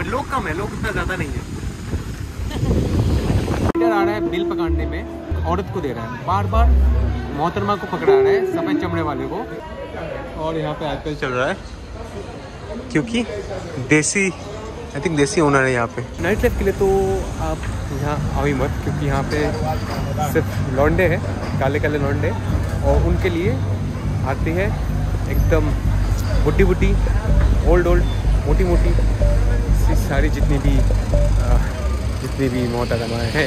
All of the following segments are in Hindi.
पर लोग कम है, लोग इतना ज़्यादा नहीं है। आ रहा है बिल पकड़ने में, औरत को दे रहा है, बार बार मोहतरमा को पकड़ा रहा है, सफ़ेद चमड़े वाले को। और यहाँ पे आजकल चल रहा है क्योंकि देसी, आई थिंक देसी ओनर है यहाँ पे। नाइट लाइफ के लिए तो आप यहाँ आओ ही मत, क्योंकि यहाँ पे सिर्फ लौंडे हैं, काले काले लौंडे, और उनके लिए आती है एकदम बुड्ढी बुड्ढी, ओल्ड ओल्ड, मोटी मोटी सारी जितनी भी मोहतरमाएँ हैं।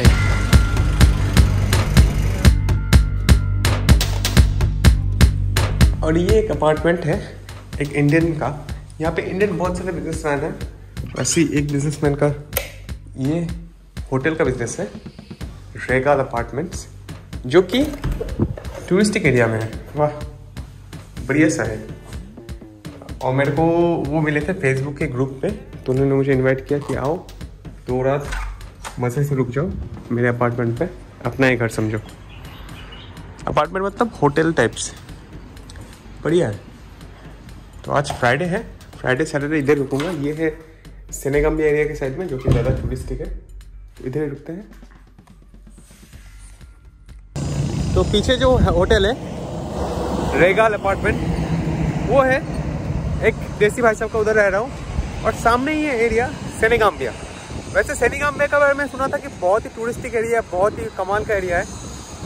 और ये एक अपार्टमेंट है एक इंडियन का। यहाँ पे इंडियन बहुत सारे बिजनेसमैन हैं। वैसे एक बिजनेसमैन का ये होटल का बिजनेस है, रेगाल अपार्टमेंट्स, जो कि टूरिस्टिक एरिया में है। वाह, बढ़िया सा है। और मेरे को वो मिले थे फेसबुक के ग्रुप पे, तो उन्होंने मुझे इनवाइट किया कि आओ 2 रात मज़े से रुक जाओ मेरे अपार्टमेंट पे, अपना ही घर समझो। अपार्टमेंट मतलब होटल टाइप्स, बढ़िया है। तो आज फ्राइडे है, फ्राइडे सैटरडे इधर रुकूंगा। ये है सेनेगाम्बिया एरिया के साइड में, जो कि ज़्यादा टूरिस्टिक है, तो इधर ही रुकते हैं। तो पीछे जो होटल है रेगाल अपार्टमेंट, वो है एक देसी भाई साहब का, उधर रह रहा हूँ। और सामने ही है एरिया सेनेगाम्बिया। वैसे सेनेगाम्बिया का बारे में सुना था कि बहुत ही टूरिस्टिक एरिया है, बहुत ही कमाल का एरिया है।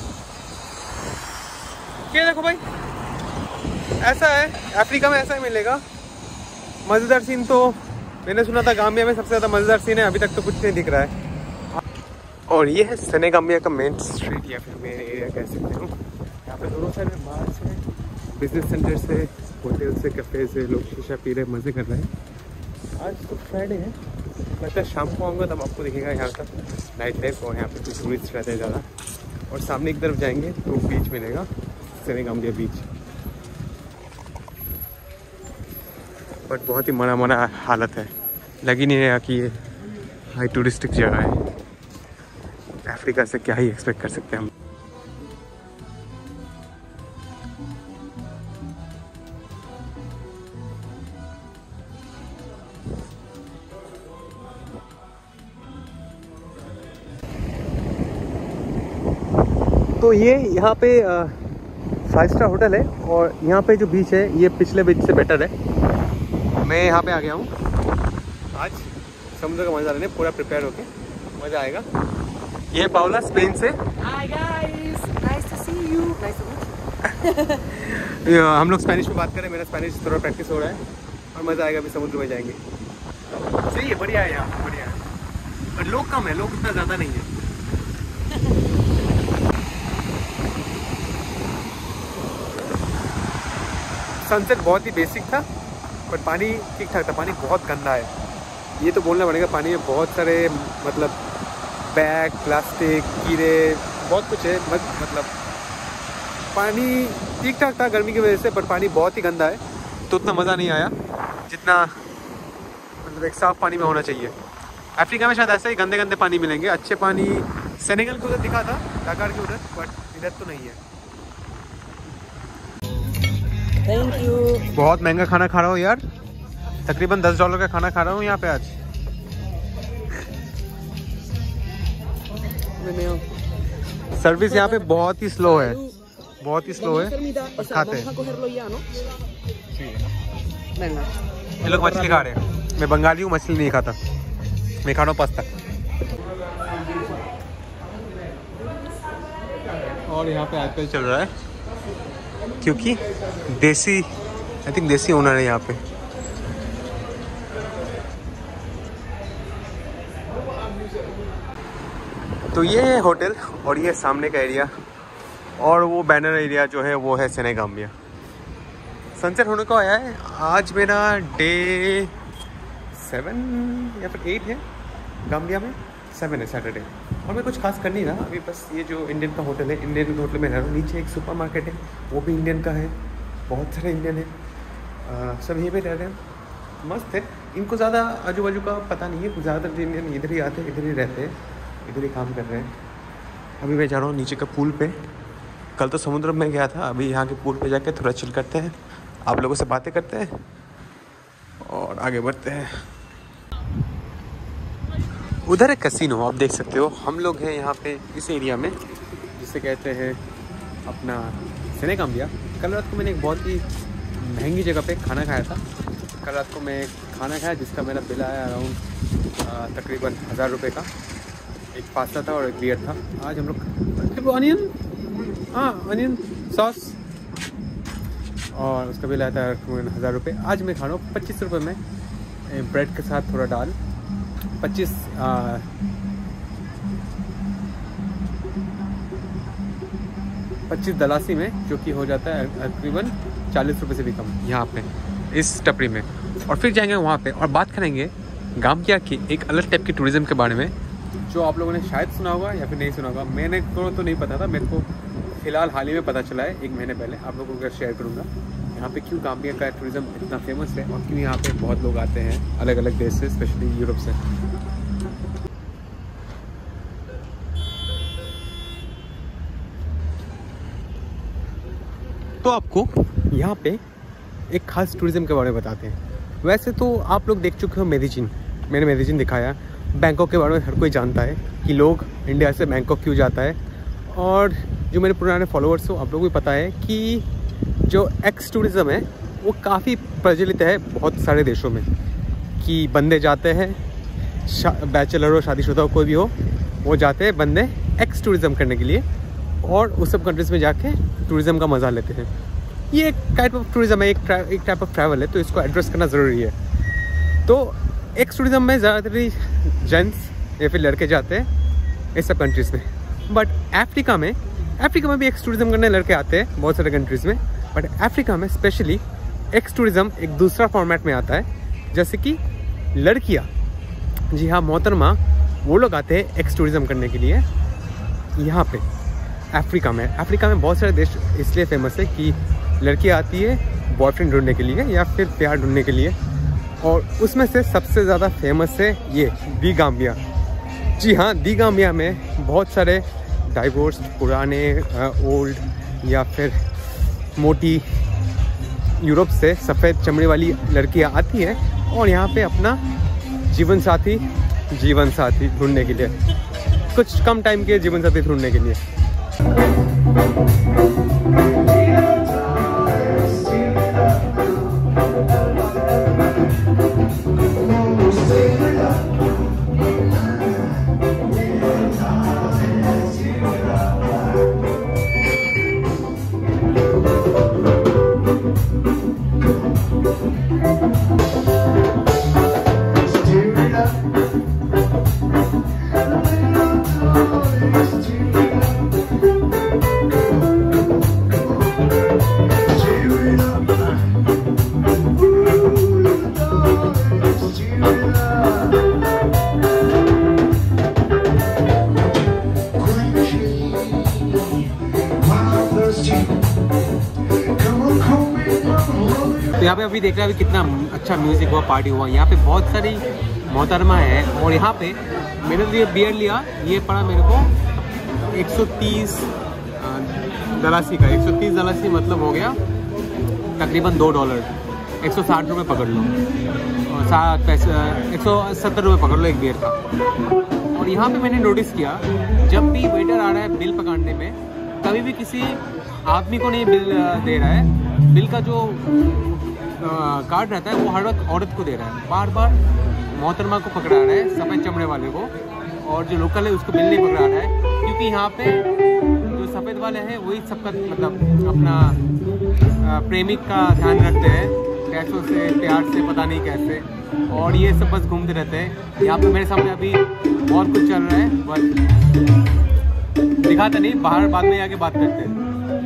ये देखो भाई, ऐसा है, अफ्रीका में ऐसा ही मिलेगा। मज़ेदार सीन तो मैंने सुना था गाम्बिया में सबसे ज़्यादा मज़ेदार सीन है, अभी तक तो कुछ नहीं दिख रहा है। और ये है सेनेगाम्बिया का मेन स्ट्रीट, या फिर मेन एरिया कह सकते हो। यहाँ पे दोनों साइड में बाहर से, बिजनेस सेंटर से, होटल से, कैफे से लोग शीशा पी रहे, मज़े कर रहे हैं। आज तो फ्राइडे है, लगता है शाम को आऊँगा तब आपको दिखेगा यहाँ का नाइट लाइफ। और यहाँ पे कुछ टूरिस्ट रहते हैं ज़्यादा। और सामने की तरफ जाएंगे तो बीच मिलेगा, सेनेगाम्बिया बीच। बट बहुत ही मना हालत है, लग ही नहीं रहा कि ये हाई टूरिस्टिक जगह है। अफ्रीका से क्या ही एक्सपेक्ट कर सकते हैं हम। तो ये यहाँ पे 5 स्टार होटल है, और यहाँ पे जो बीच है ये पिछले बीच से बेटर है। मैं यहाँ पे आ गया हूँ आज समुद्र का मजा लेने, पूरा प्रिपेयर होके, मज़ा आएगा। ये पाउला स्पेन से। Hi guys, nice to see you. Nice to meet you. हम लोग स्पेनिश में बात करें, मेरा स्पेनिश थोड़ा प्रैक्टिस हो रहा है, और मज़ा आएगा। अभी समुद्र में जाएंगे। सही है, बढ़िया है यहाँ, बढ़िया है। पर लोग कम है, लोग इतना ज़्यादा नहीं है। सनसेट बहुत ही बेसिक था, पर पानी ठीक ठाक था। पानी बहुत गंदा है, ये तो बोलना पड़ेगा। पानी में बहुत सारे मतलब बैग, प्लास्टिक, कीड़े, बहुत कुछ है। मतलब पानी ठीक ठाक था गर्मी की वजह से, पर पानी बहुत ही गंदा है, तो उतना मज़ा नहीं आया जितना मतलब एक साफ़ पानी में होना चाहिए। अफ्रीका में शायद ऐसे ही गंदे गंदे पानी मिलेंगे। अच्छे पानी सेनेगल के उधर दिखा था, डाकार के उधर, बट इधर तो नहीं है। Thank you. बहुत महंगा खाना खा रहा हूँ यार, तकरीबन $10 का खाना खा रहा हूँ यहाँ पे आज। सर्विस यहाँ पे बहुत ही स्लो है, बहुत ही स्लो है, और खाते हैं। ये लोग मछली खा रहे हैं, मैं बंगाली हूँ, मछली नहीं खाता, मैं खा रहा हूँ पास्ता। और यहाँ पे आजकल चल रहा है क्योंकि देसी, आई थिंक देसी ओनर है यहाँ पे। तो ये है होटल, और ये सामने का एरिया, और वो बैनर एरिया जो है वो है सेनेगाम्बिया। सनसेट होने को आया है। आज मेरा डे 7 या फिर 8 है गाम्बिया में, 7 है सैटरडे। और मैं कुछ खास कर नहीं रहा अभी, बस ये जो इंडियन का होटल है, इंडियन होटल में रह रहा हूँ। नीचे एक सुपर मार्केट है, वो भी इंडियन का है, बहुत सारे इंडियन है, सब यहीं पे रह रहे हैं, मस्त है। इनको ज़्यादा आजू बाजू का पता नहीं है, ज़्यादातर इंडियन इधर ही आते हैं, इधर ही रहते हैं, इधर ही काम कर रहे हैं। अभी मैं जा रहा हूँ नीचे का पूल पे। कल तो समुद्र में गया था, अभी यहाँ के पूल पे जाके थोड़ा चिल करते हैं, आप लोगों से बातें करते हैं और आगे बढ़ते हैं। उधर है कैसीनो, आप देख सकते हो। हम लोग हैं यहाँ पे इस एरिया में जिसे कहते हैं अपना सेनेगाम्बिया। कल रात को मैंने एक बहुत ही महंगी जगह पे खाना खाया था। कल रात को मैं खाना खाया जिसका मेरा बिल आया अराउंड तकरीबन 1000 रुपये का। एक पास्ता था और एक बियर था। आज हम लोग अनियन सॉस और उसका बिल आया था 1000 रुपये। आज मैं खा रहा हूँ 25 रुपये में ब्रेड के साथ थोड़ा दाल। 25 दलासी में, जो कि हो जाता है तकरीबन 40 रुपये से भी कम यहाँ पे इस टपरी में। और फिर जाएंगे वहाँ पे और बात करेंगे गाम्बिया की एक अलग टाइप की टूरिज़्म के बारे में, जो आप लोगों ने शायद सुना होगा या फिर नहीं सुना होगा। मैंने तो नहीं पता था, मेरे को फ़िलहाल हाल ही में पता चला है 1 महीने पहले। आप लोगों को शेयर करूँगा यहाँ पे क्यों गाम्बिया का टूरिज़्म इतना फेमस है और क्यों यहाँ पे बहुत लोग आते हैं अलग अलग देश से, स्पेशली यूरोप से। तो आपको यहाँ पे एक खास टूरिज़्म के बारे में बताते हैं। वैसे तो आप लोग देख चुके हो मेडिजिन, मैंने मेडिजिन दिखाया। बैंकॉक के बारे में हर कोई जानता है कि लोग इंडिया से बैंकॉक क्यों जाता है। और जो मेरे पुराने फॉलोअर्स हो, आप लोगों को पता है कि जो एक्स टूरिज़्म है वो काफ़ी प्रचलित है बहुत सारे देशों में, कि बंदे जाते हैं, बैचलर हो शादीशुदा हो कोई भी हो, वो जाते हैं बंदे एक्स टूरिज़्म करने के लिए और उस सब कंट्रीज़ में जाके टूरिज़्म का मज़ा लेते हैं। ये एक टाइप ऑफ टूरिज़्म है, एक टाइप ऑफ ट्रैवल है, तो इसको एड्रेस करना ज़रूरी है। तो एक्स टूरिज़्म में ज़्यादातर जेंट्स या फिर लड़के जाते हैं इस सब कंट्रीज़ में। बट अफ्रीका में भी एक्स टूरिज़्म करने लड़के आते हैं बहुत सारे कंट्रीज़ में। बट अफ्रीका में स्पेशली एक्स टूरिज़्म एक दूसरा फॉर्मेट में आता है, जैसे कि लड़कियाँ, जी हाँ मोहतरमा, वो लोग आते हैं एक्स टूरिज़्म करने के लिए यहाँ पे अफ्रीका में बहुत सारे देश इसलिए फेमस है कि लड़की आती है बॉयफ्रेंड ढूंढने के लिए या फिर प्यार ढूंढने के लिए। और उसमें से सबसे ज़्यादा फेमस है ये दी गाम्बिया। जी हाँ, दी गाम्बिया में बहुत सारे डाइवोर्स, पुराने, ओल्ड या फिर मोटी यूरोप से सफ़ेद चमड़ी वाली लड़कियाँ आती हैं और यहाँ पे अपना जीवन साथी ढूंढने के लिए, कुछ कम टाइम के जीवन साथी ढूंढने के लिए। तो यहाँ पे अभी देख रहे हैं अभी कितना अच्छा म्यूज़िक हुआ, पार्टी हुआ। यहाँ पे बहुत सारी मोहतरमा है और यहाँ पे मैंने लिए बियर लिया, ये पड़ा मेरे को 130 दलासी का। 130 दलासी मतलब हो गया तकरीबन $2, 160 रुपये पकड़ लो और 7 पैसे 170 रुपये पकड़ लो एक बियर का। और यहाँ पे मैंने नोटिस किया, जब भी वेटर आ रहा है बिल पकड़ने में, कभी भी किसी आदमी को नहीं बिल दे रहा है। बिल का जो कार्ड रहता है वो हर वक्त औरत को दे रहा है। बार बार मोहतरमा को पकड़ा रहा है, सफ़ेद चमड़े वाले को, और जो लोकल है उसको बिल नहीं पकड़ा रहा है, क्योंकि यहाँ पे जो सफ़ेद वाले हैं वही सबका मतलब अपना प्रेमिक का ध्यान रखते हैं, पैसों से, प्यार से, पता नहीं कैसे, और ये सब बस घूमते रहते हैं। यहाँ पे मेरे सामने अभी बहुत कुछ चल रहा है, बट दिखाता नहीं, बाहर बाद में आके बात करते हैं।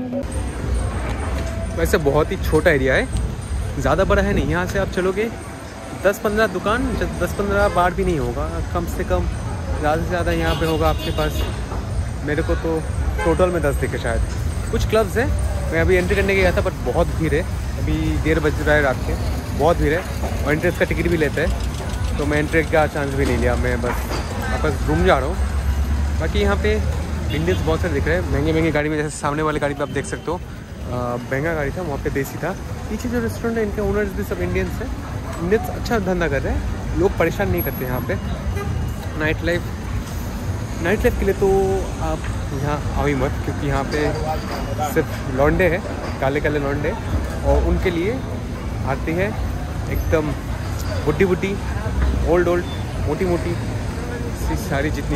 वैसे बहुत ही छोटा एरिया है, ज़्यादा बड़ा है नहीं। यहाँ से आप चलोगे 10-15 दुकान, 10-15 बार भी नहीं होगा, कम से कम ज़्यादा से ज़्यादा यहाँ पे होगा आपके पास। मेरे को तो टोटल में 10 दिखे शायद। कुछ क्लब्स हैं, मैं अभी एंट्री करने गया था बट बहुत भीड़ है। अभी 1:30 बज रहा है रात के, बहुत भीड़ है और एंट्रेंस का टिकट भी लेते हैं, तो मैं एंट्री का चांस भी नहीं लिया। मैं बस घूम जा रहा हूँ। बाकी यहाँ पे इंडियंस बहुत सारे दिख रहे हैं, महंगी गाड़ी में। जैसे सामने वाली गाड़ी पे आप देख सकते हो, महंगा गाड़ी था, वहाँ पे देसी था। पीछे जो रेस्टोरेंट है, इनके ओनर्स भी सब इंडियंस हैं। इंडियंस अच्छा धंधा कर रहे हैं, लोग परेशान नहीं करते यहाँ पे। नाइट लाइफ के लिए तो आप यहाँ आओ ही मत, क्योंकि यहाँ पे सिर्फ लौंडे हैं, काले काले लौंडे, और उनके लिए आती है एकदम बुड्ढी ओल्ड मोटी सी सारी जितनी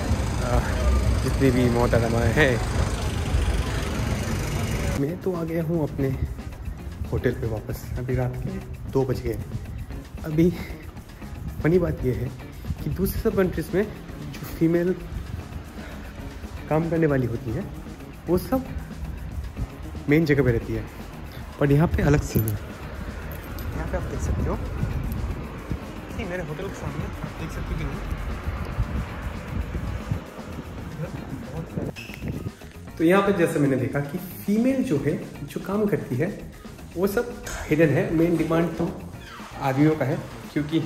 भी मोहतरमाएँ हैं। मैं तो आ गया हूँ अपने होटल पे वापस। अभी रात के 2 बज गए। अभी फनी बात यह है कि दूसरे सब कंट्रीज़ में जो फीमेल काम करने वाली होती है वो सब मेन जगह पे रहती है, पर यहाँ पे अलग सीन है। यहाँ पे आप देख सकते हो कि मेरे होटल के सामने आप देख सकते हो कि नहीं, तो यहाँ पे जैसे मैंने देखा कि फीमेल जो है जो काम करती है वो सब हिडन है। मेन डिमांड तो आदमियों का है, क्योंकि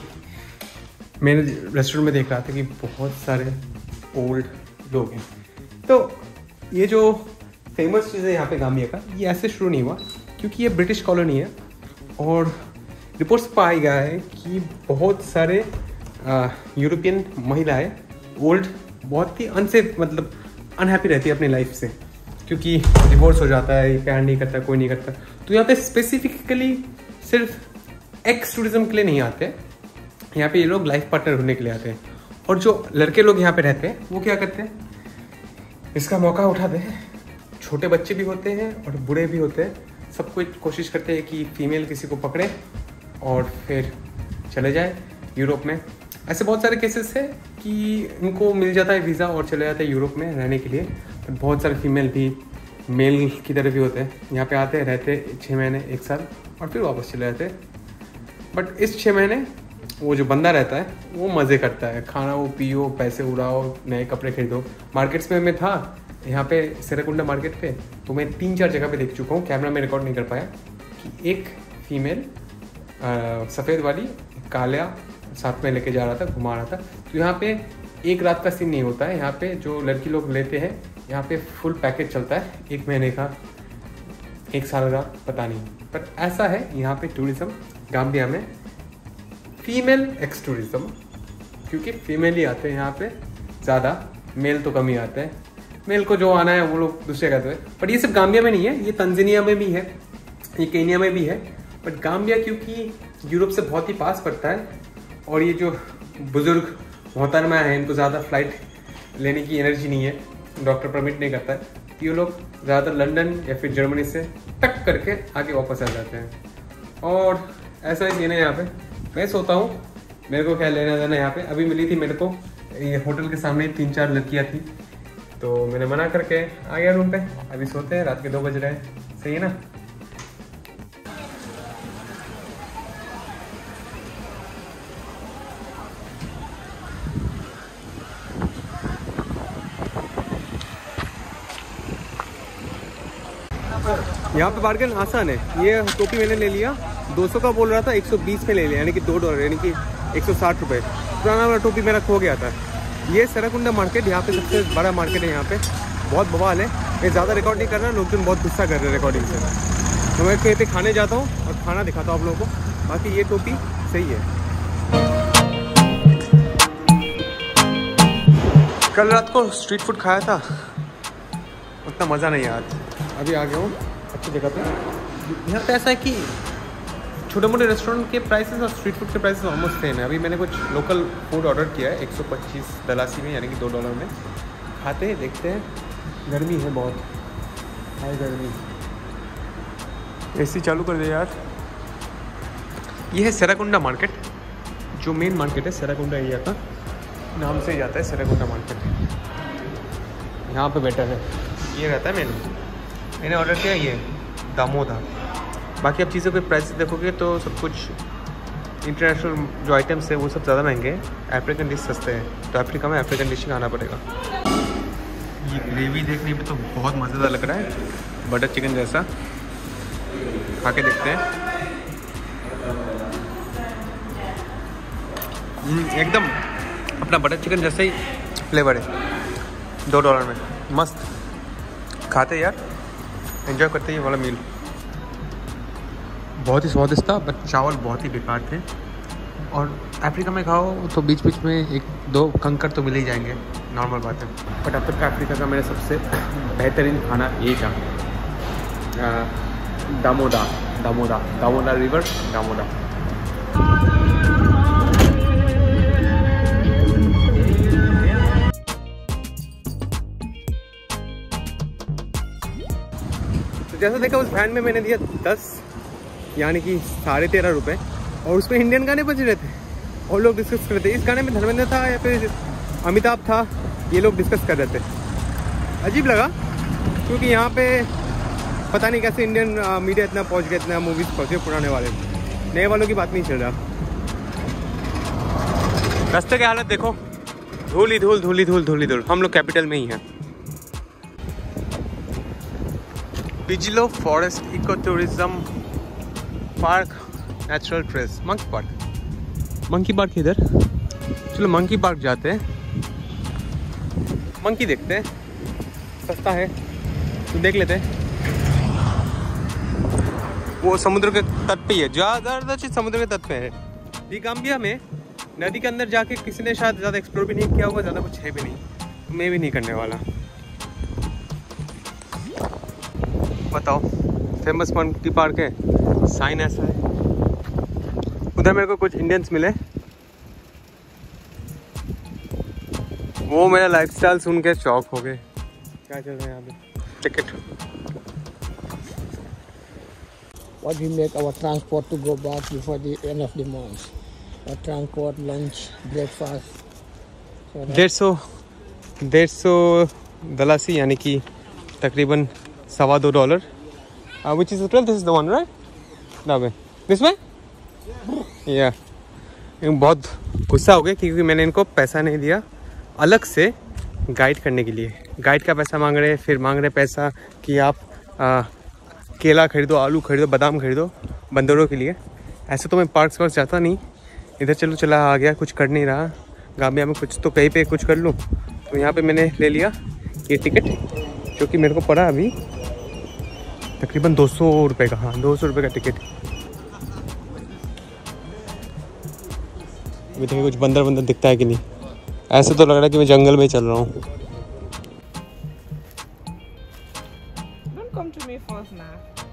मैंने रेस्टोरेंट में देख रहा था कि बहुत सारे ओल्ड लोग हैं। तो ये जो फेमस चीज़ है यहाँ पे गाम्बिया का, ये ऐसे शुरू नहीं हुआ, क्योंकि ये ब्रिटिश कॉलोनी है और रिपोर्ट्स पाया गया है कि बहुत सारे यूरोपियन महिलाएं ओल्ड बहुत ही अनसेफ, मतलब अनहैप्पी रहती है अपनी लाइफ से, क्योंकि डिवोर्स हो जाता है, प्यार नहीं करता, कोई नहीं करता। तो यहाँ पे स्पेसिफिकली सिर्फ एक्स टूरिज्म के लिए नहीं आते, यहाँ पे ये लोग लाइफ पार्टनर होने के लिए आते हैं। और जो लड़के लोग यहाँ पे रहते हैं वो क्या करते हैं, इसका मौका उठाते हैं। छोटे बच्चे भी होते हैं और बूढ़े भी होते हैं, सब कोई कोशिश करते हैं कि फीमेल किसी को पकड़े और फिर चले जाए यूरोप में। ऐसे बहुत सारे केसेस है कि उनको मिल जाता है वीज़ा और चले जाते हैं यूरोप में रहने के लिए। पर बहुत सारे फीमेल भी मेल की तरह भी होते हैं, यहाँ पे आते हैं, रहते 6 महीने 1 साल और फिर वापस चले जाते हैं। बट इस 6 महीने वो जो बंदा रहता है वो मज़े करता है, खाना वो पियो, पैसे उड़ाओ, नए कपड़े खरीदो। मार्केट्स में मैं था यहाँ पे सेराकुंडा मार्केट पे, तो मैं 3-4 जगह पे देख चुका हूँ, कैमरा में रिकॉर्ड नहीं कर पाया, कि एक फीमेल सफ़ेद वाली काला साथ में लेके जा रहा था, घुमा रहा था। तो यहाँ पे एक रात का सीन नहीं होता है, यहाँ पे जो लड़की लोग लेते हैं यहाँ पे फुल पैकेज चलता है, 1 महीने का, 1 साल का, पता नहीं। पर ऐसा है यहाँ पे टूरिज़्म गाम्बिया में, फीमेल एक्स टूरिज़्म, क्योंकि फीमेल ही आते हैं यहाँ पे ज़्यादा, मेल तो कम ही आते हैं। मेल को जो आना है वो लोग दूसरे कहते हैं। पर ये सिर्फ गाम्बिया में नहीं है, ये तंजानिया में भी है, ये केनिया में भी है। बट गाम्बिया क्योंकि यूरोप से बहुत ही पास पड़ता है और ये जो बुज़ुर्ग मोहतरमा हैं इनको ज़्यादा फ़्लाइट लेने की एनर्जी नहीं है, डॉक्टर परमिट नहीं करता है, तो ये लोग ज़्यादातर लंदन या फिर जर्मनी से टक करके आगे वापस आ जाते हैं। और ऐसा ही सीन है यहाँ पे। मैं सोता हूँ, मेरे को क्या लेना देना यहाँ पे। अभी मिली थी मेरे को ये होटल के सामने 3-4 लड़कियाँ थी, तो मैंने मना करके आ गया रूम पे। अभी सोते हैं, रात के 2 बज रहे हैं, सही है ना। यहाँ पे बार्गेन आसान है। ये टोपी मैंने ले लिया, 200 का बोल रहा था, 120 में ले लिया, यानी कि $2, यानी कि 160 रुपये। पुराना वाला टोपी मेरा खो गया था। ये सेराकुंडा मार्केट यहाँ पे सबसे बड़ा मार्केट है, यहाँ पे बहुत बवाल है। मैं ज़्यादा रिकॉर्ड नहीं कर रहा, लोग बहुत गुस्सा कर रहे हैं रिकॉर्डिंग से। तो मैं कहीं पे खाने जाता हूँ और खाना दिखाता हूँ आप लोगों को। बाकी ये टोपी सही है। कल रात को स्ट्रीट फूड खाया था, उतना मज़ा नहीं आया। अभी आ गया हूँ अच्छी जगह पे। यहाँ पे ऐसा है कि छोटे मोटे रेस्टोरेंट के प्राइसेस और स्ट्रीट फूड के प्राइसेस ऑलमोस्ट सेम है। अभी मैंने कुछ लोकल फूड ऑर्डर किया है 125 दलासी में, यानी कि $2 में। खाते हैं, देखते हैं। गर्मी है बहुत, हाई गर्मी। एसी चालू कर दे यार। ये है सेराकुंडा मार्केट, जो मेन मार्केट है सेराकुंडा एरिया का, नाम से ही जाता है सेराकुंडा मार्केट। यहाँ पे बेटर है, ये रहता है मेनू। मैंने ऑर्डर किया ये दामोदा। बाकी अब चीज़ों के प्राइस देखोगे तो सब कुछ इंटरनेशनल जो आइटम्स है वो सब ज़्यादा महंगे हैं, अफ्रीकन डिश सस्ते हैं। तो अफ्रीका में अफ्रीकन डिश खाना पड़ेगा। ये ग्रेवी देखने में तो बहुत मज़ेदार लग रहा है, बटर चिकन जैसा। खा के देखते हैं। एकदम अपना बटर चिकन जैसा ही फ्लेवर है, $2 में। मस्त खाते यार, एंजॉय करते ये वाला मील। बहुत ही स्वादिष्ट था, बट चावल बहुत ही बेकार थे। और अफ्रीका में खाओ तो बीच बीच में एक दो कंकर तो मिल ही जाएंगे, नॉर्मल बात है। बट अब तक का अफ्रीका का मेरा सबसे बेहतरीन खाना ये था, दामोदा रिवर, दामोदा। तो जैसा देखा उस वैन में मैंने दिया 10 यानी कि 13.5 रुपये, और उसमें इंडियन गाने बज रहे थे और लोग डिस्कस कर रहे थे। इस गाने में धर्मेंद्र था या फिर अमिताभ था, ये लोग डिस्कस कर रहे थे। अजीब लगा क्योंकि यहाँ पे पता नहीं कैसे इंडियन मीडिया इतना पहुँच गया, इतना मूवीज़ पहुँचे, पुराने वाले, नए वालों की बात नहीं चल रहा। रास्ते की हालत देखो, धूल ही धूल, धूल ही धूल, धूल ही धूल। हम लोग कैपिटल में ही हैं। Bijilo forest eco tourism park, natural trails, monkey park इधर। चलो मंकी पार्क जाते हैं, मंकी देखते हैं, सस्ता है तो देख लेते हैं। वो समुद्र के तट पे ही है, ज़्यादा चीज समुद्र के तट पे है। दी गाम्बिया में नदी के अंदर जाके किसी ने शायद ज़्यादा एक्सप्लोर भी नहीं किया होगा, ज़्यादा कुछ है भी नहीं, मैं भी नहीं करने वाला। बताओ, फेमस मंकी पार्क है, साइन ऐसा है। उधर मेरे को कुछ इंडियंस मिले, वो मेरा लाइफस्टाइल सुन के शॉक हो गए। क्या चल रहा है यहाँ पे? Ticket. What we make our transport to go back before the end of the month. Our transport, lunch, breakfast. So 150 dalasi यानी कि तकरीबन $2.25, which is the 12. This is the one, right? That way. This way? Yeah. बहुत गुस्सा हो गया क्योंकि मैंने इनको पैसा नहीं दिया अलग से गाइड करने के लिए। गाइड का पैसा मांग रहे हैं, फिर मांग रहे पैसा कि आप केला खरीदो, आलू खरीदो, बादाम खरीदो बंदरों के लिए। ऐसे तो मैं पार्क्स वार्क जाता नहीं, इधर चला आ गया, कुछ कर नहीं रहा। गाम्बिया में कुछ तो कहीं पे कुछ कर लूँ, तो यहाँ पे मैंने ले लिया ये टिकट, जो कि मेरे को पड़ा अभी तकरीबन 200 रुपये का। हाँ, 200 रुपये का टिकट। अभी देखिए कुछ बंदर दिखता है कि नहीं। ऐसे तो लग रहा है कि मैं जंगल में चल रहा हूँ। Don't come to me first now.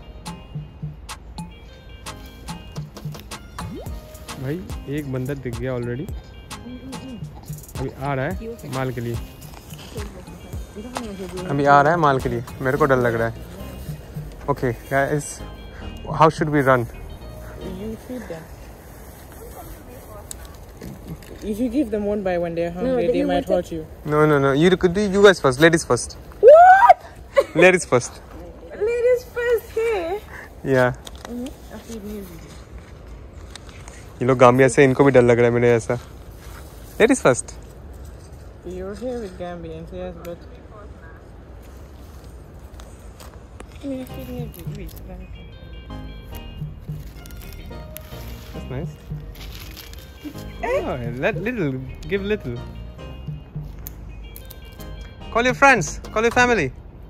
भाई एक बंदर दिख गया ऑलरेडी, अभी आ रहा है माल के लिए, मेरे को डर लग रहा है। Okay guys, how should we run? You feed them. If you give them one by one, they're hungry. They might hurt you. No. You guys first. Ladies first. What? Ladies first. Ladies first here. Yeah. I feed music. ये लोग गाम्बिया से, इनको भी डर लग रहा है मेरे ऐसा। Ladies first. You're here with Gambians, yes, but. You're feeding every week. That's nice. Oh, give little. Call your friends, call your family.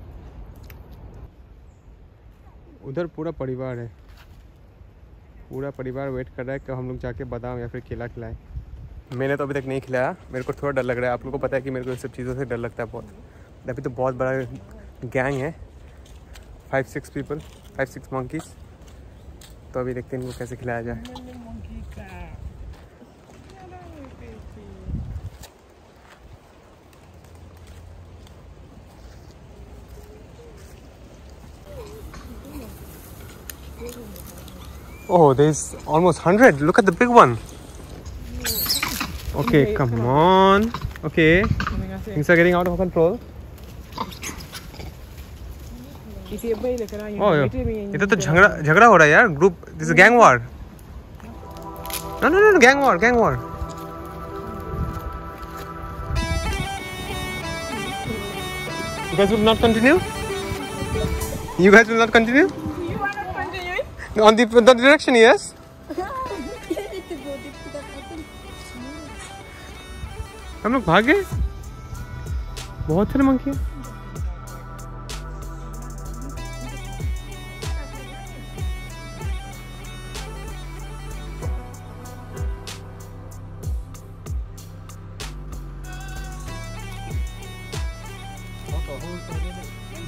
उधर पूरा परिवार है, पूरा परिवार वेट कर रहा है कि हम लोग जाके बादाम या फिर केला खिलाएं। मैंने तो अभी तक नहीं खिलाया, मेरे को थोड़ा डर लग रहा है। आप लोगों को पता है कि मेरे को इन सब चीज़ों से डर लगता है बहुत। अभी तो बहुत बड़ा गैंग है, 5-6 people, 5-6 monkeys। तो अभी देखते हैं इनको कैसे खिलाया जाए। Oh, there's almost 100. Look at the big one. Okay, come on. Okay, things are getting out of control. Oh, इधर तो झगड़ा हो रहा है यार। Group, this is gang war. No, gang war. You guys will not continue? You guys will not continue? On the direction, yes. हम लोग भागे, बहुत सारे मंकी हैं।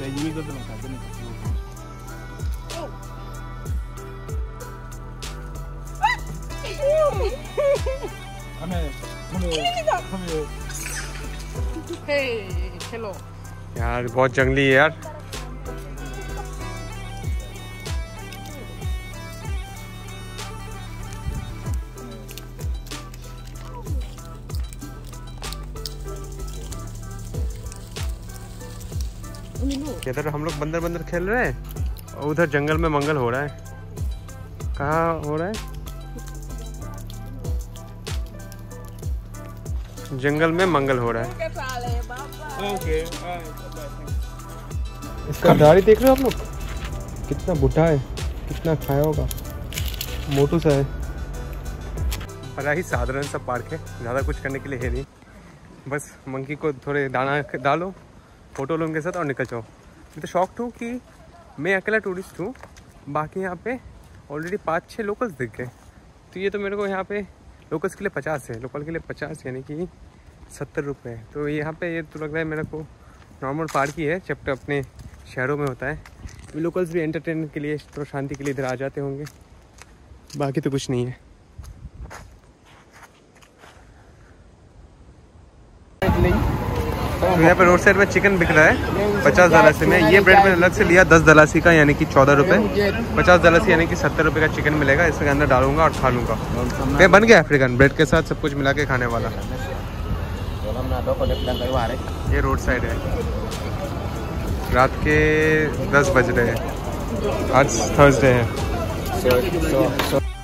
Hey, hello. यार बहुत जंगली है यार। इधर हम लोग बंदर बंदर खेल रहे हैं और उधर जंगल में मंगल हो रहा है। कहाँ हो रहा है? जंगल में मंगल हो रहा है। इसका दाढ़ी देख रहे हो आप लोग, कितना बुढ़ा है, कितना खाया होगा, मोटू सा है। बड़ा ही साधारण सा पार्क है, ज़्यादा कुछ करने के लिए है नहीं। बस मंकी को थोड़े दाना डालो, फोटो लो उनके साथ और निकल जाओ। मैं तो शॉक्ड हूँ कि मैं अकेला टूरिस्ट हूँ, बाकी यहाँ पे ऑलरेडी 5-6 लोकल्स दिख गए। तो ये तो मेरे को यहाँ पे लोकल्स के लिए 50 है, लोकल के लिए 50 यानी कि 70 रुपये। तो यहाँ पे ये तो लग रहा है मेरे को नॉर्मल पार्क ही है, जब अपने शहरों में होता है। लोकल्स भी एंटरटेनमेंट के लिए, थोड़ा शांति के लिए इधर आ जाते होंगे, बाकी तो कुछ नहीं है। तो यहाँ पे रोड साइड में चिकन बिक रहा है 50 दलासी में। ये ब्रेड में अलग से लिया 10 दलासी का, यानी कि 14 रुपये। 50 दलासी यानी कि 70 रुपये का चिकन मिलेगा। इसके अंदर डालूंगा और खा लूँगा। ये बन गया अफ्रीकन ब्रेड के साथ सब कुछ मिला के खाने वाला। ये रोड साइड है, रात के 10 बज रहे हैं, आज थर्सडे है।